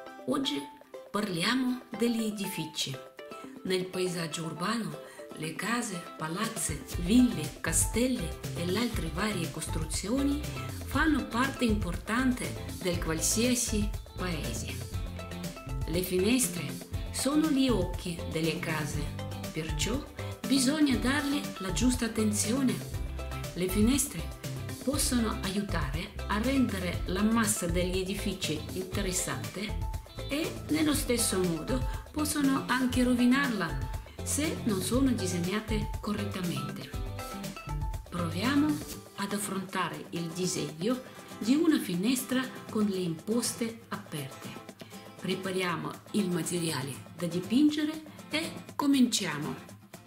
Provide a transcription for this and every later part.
Oggi parliamo degli edifici. Nel paesaggio urbano le case, palazzi, ville, castelli e le altre varie costruzioni fanno parte importante del qualsiasi paese. Le finestre sono gli occhi delle case, perciò bisogna dargli la giusta attenzione. Le finestre possono aiutare a rendere la massa degli edifici interessante e nello stesso modo possono anche rovinarla se non sono disegnate correttamente. Proviamo ad affrontare il disegno di una finestra con le imposte aperte. Prepariamo il materiale da dipingere e cominciamo.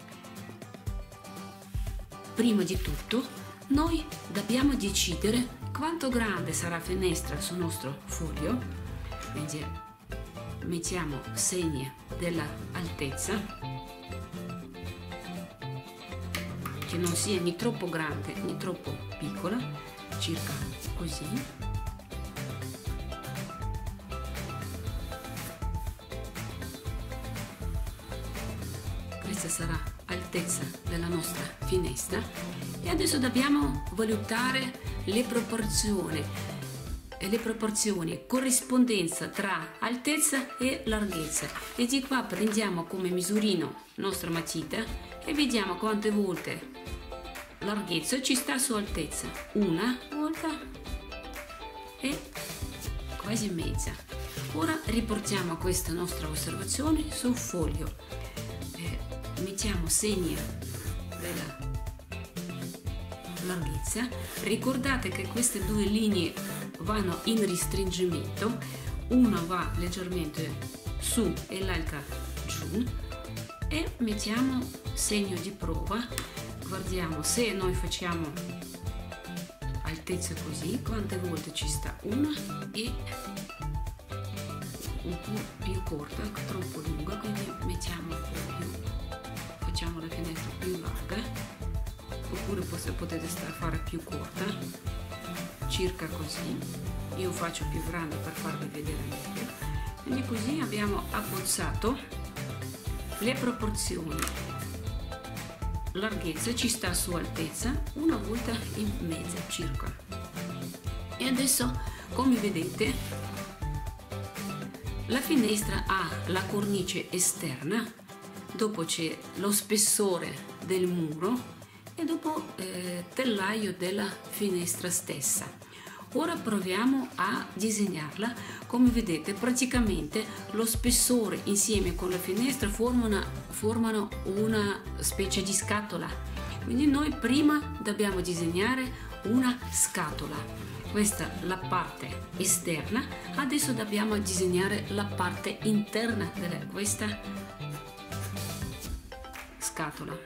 Prima di tutto, noi dobbiamo decidere quanto grande sarà la finestra sul nostro foglio. Quindi mettiamo segni dell'altezza, che non sia né troppo grande né troppo piccola, circa così. Questa sarà l'altezza della nostra finestra e adesso dobbiamo valutare le proporzioni, corrispondenza tra altezza e larghezza. E di qua prendiamo come misurino la nostra matita e vediamo quante volte larghezza ci sta su altezza. Una volta e quasi mezza. Ora riportiamo questa nostra osservazione sul foglio. Mettiamo segni della larghezza. Ricordate che queste due linee vanno in restringimento, una va leggermente su e l'altra giù, e mettiamo segno di prova. Guardiamo se noi facciamo altezza così, quante volte ci sta una e un po' più corta, troppo lunga, quindi mettiamo un po' più, facciamo la finestra più larga, oppure potete fare più corta, circa così. Io faccio più grande per farvi vedere meglio. Quindi così abbiamo abbozzato le proporzioni. Larghezza ci sta su altezza, una volta in mezzo circa. E adesso, come vedete, la finestra ha la cornice esterna, dopo c'è lo spessore del muro e dopo tellaio della finestra stessa. Ora proviamo a disegnarla. Come vedete, praticamente lo spessore insieme con la finestra formano una specie di scatola. Quindi noi prima dobbiamo disegnare una scatola. Questa è la parte esterna. Adesso dobbiamo disegnare la parte interna di questa scatola.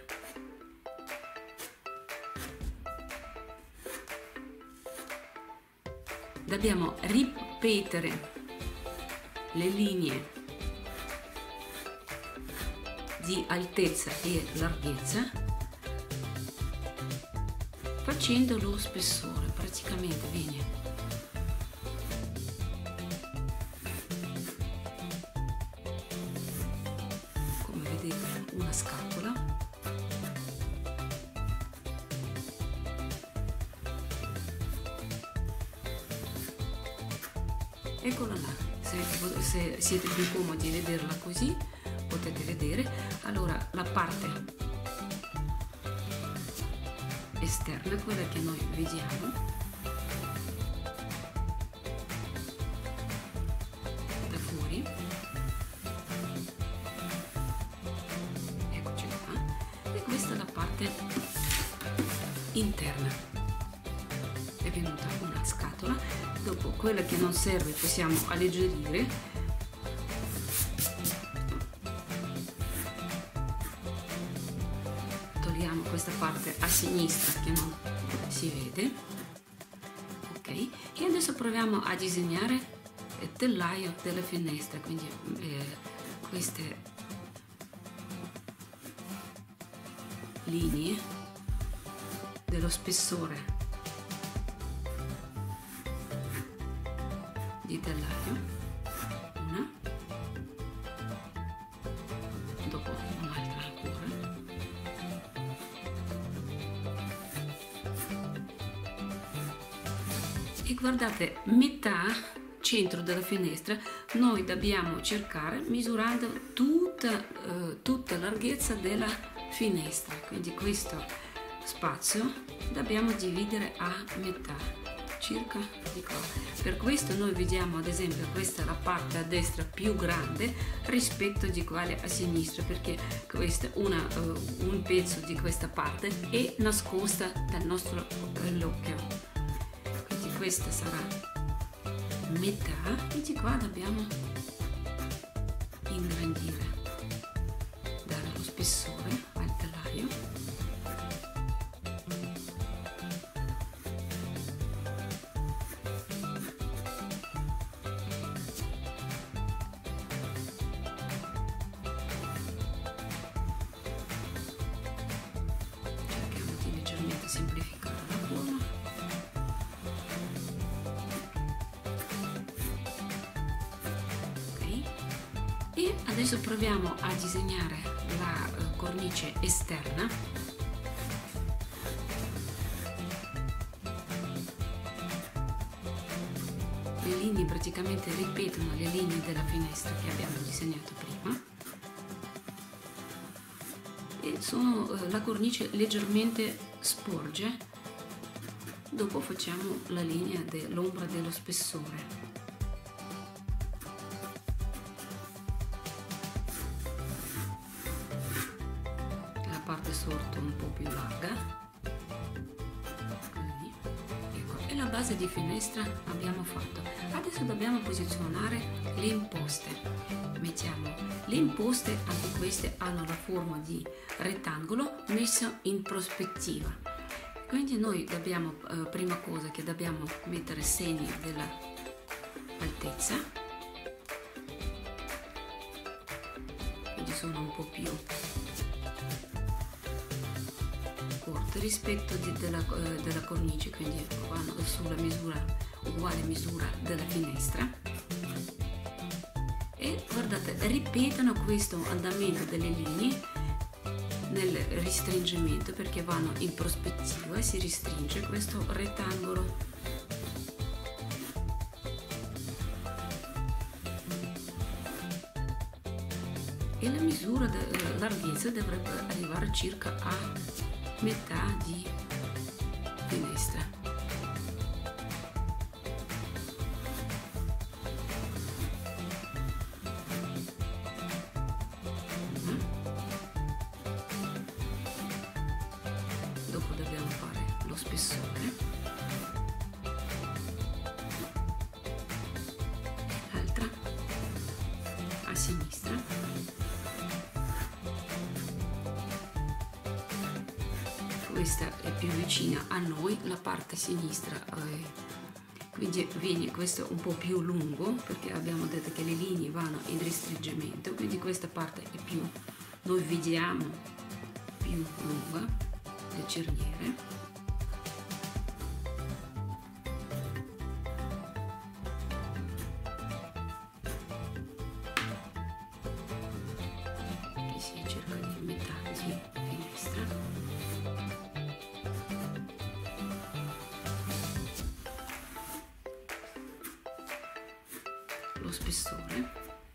Dobbiamo ripetere le linee di altezza e larghezza facendo lo spessore. Praticamente viene come vedete una scatola. Eccola là, se siete più comodi a vederla così, potete vedere. Allora, la parte esterna, quella che noi vediamo, da fuori, eccoci qua, e questa è la parte interna. È venuta una scatola. Dopo, quella che non serve possiamo alleggerire. Togliamo questa parte a sinistra che non si vede. Ok, e adesso proviamo a disegnare il tellaio della finestra. Quindi queste linee dello spessore di tellaio, una, E guardate, metà centro della finestra noi dobbiamo cercare misurando tutta la larghezza della finestra, quindi questo spazio dobbiamo dividere a metà, circa di qua. Per questo noi vediamo ad esempio questa è la parte a destra più grande rispetto di quale a sinistra, perché questo un pezzo di questa parte è nascosta dal nostro occhio. Questa sarà metà e di qua dobbiamo ingrandire, dare lo spessore al telaio. Cerchiamo di leggermente semplificare la forma. E adesso proviamo a disegnare la cornice esterna. Le linee praticamente ripetono le linee della finestra che abbiamo disegnato prima e la cornice leggermente sporge. Dopo facciamo la linea dell'ombra dello spessore. Parte sotto un po' più larga, così. Ecco, e la base di finestra abbiamo fatto. Adesso dobbiamo posizionare le imposte. Mettiamo le imposte, anche queste hanno la forma di rettangolo messo in prospettiva, quindi noi dobbiamo prima cosa che dobbiamo mettere segni della altezza, quindi sono un po' più corte rispetto della cornice, quindi vanno sulla uguale misura della finestra. E guardate, ripetono questo andamento delle linee nel ristringimento, perché vanno in prospettiva e si restringe questo rettangolo. E la misura della larghezza dovrebbe arrivare circa a metà di finestra. Dopo dobbiamo fare lo spessore e l'altra a sinistra. Questa è più vicina a noi, la parte sinistra, quindi viene questo un po' più lungo, perché abbiamo detto che le linee vanno in restringimento, quindi questa parte è più, noi vediamo più lunga, le cerniere. Che si cerca di metà di finestra. Lo spessore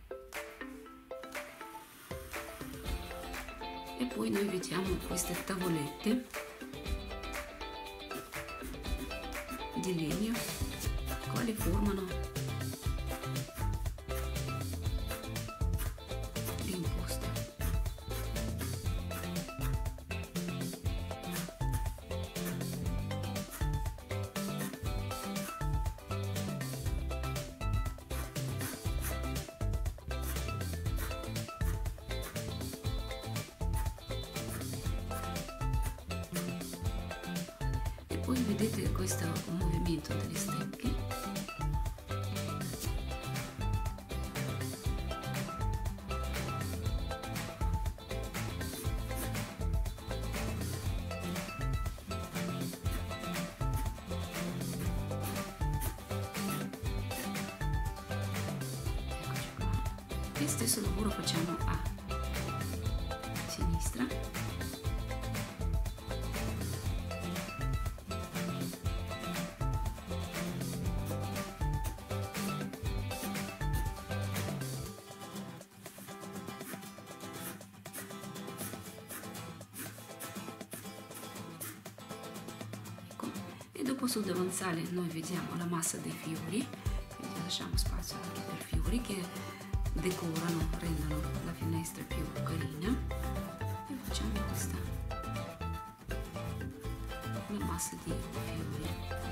e poi noi vediamo queste tavolette di legno quali formano le imposte. Poi vedete questo movimento delle stecche. Eccoci qua. E stesso lavoro facciamo a sinistra. dopo sul davanzale noi vediamo la massa dei fiori, quindi lasciamo spazio anche per fiori che decorano, rendono la finestra più carina, e facciamo questa la massa di fiori.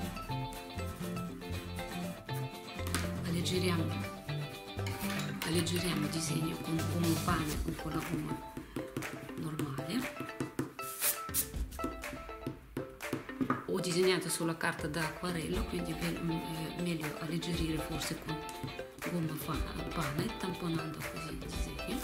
Alleggeriamo il disegno con un pane o con la gomma normale. Ho disegnato sulla carta da acquarello, quindi è meglio alleggerire forse con gomma pane, tamponando così il disegno.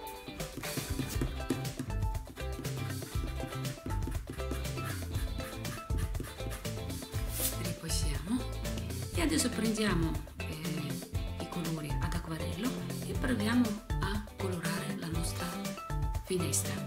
Ripassiamo e adesso prendiamo i colori ad acquarello e proviamo a colorare la nostra finestra.